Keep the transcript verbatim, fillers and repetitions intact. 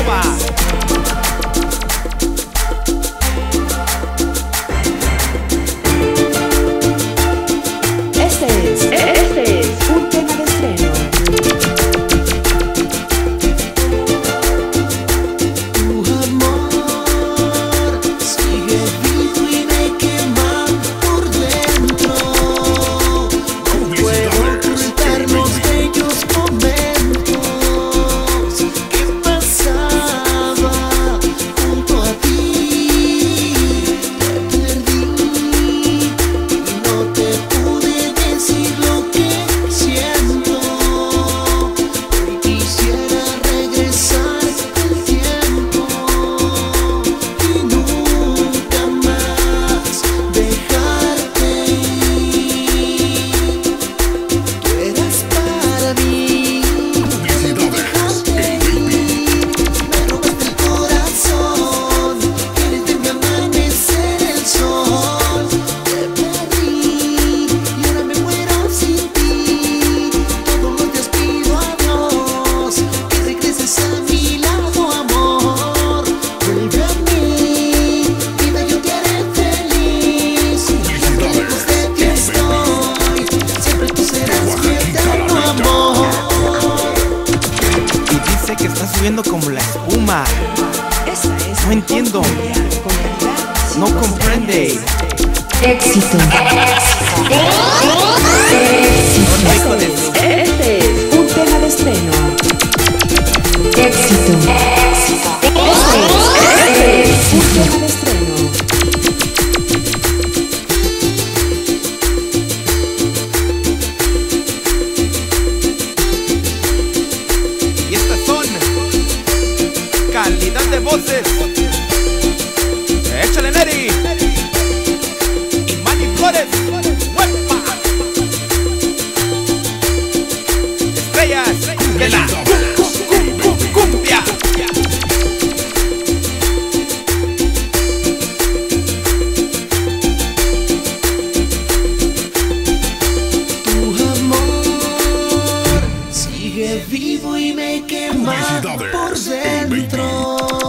Nova. Este es, este es un tema de estreno. Tu amor sigue vivo y me quema por dentro. No puedo ocultar los bellos momentos que pasaba junto a ti. Te perdí y no te pude decir lo que siento. Hoy quisiera regresar el tiempo y nunca más dejarte ir. Tú eras para mí, me dejaste ir, me robaste el corazón, quieres verme amanecer el sol. Te perdí y ahora me muero sin ti. Todos los días pido a Dios que regreses a mi lado, amor. Vuelve a mí, vida, yo te haré feliz. Aunque lejos de ti estoy, siempre tú serás mi eterno amor. Y dice que está subiendo como la espuma. Esta es No entiendo. con calidad, No comprende. Éxito. Hijo de su- Este es un tema de estreno. Éxito. Este es un tema de estreno. Y estas son calidad de voces. Échale, Neri. Y Manny Flores. ¡Huepa! Estrellas de la cu- cu- cu- cumbia. Tu amor sigue vivo y me quema por dentro.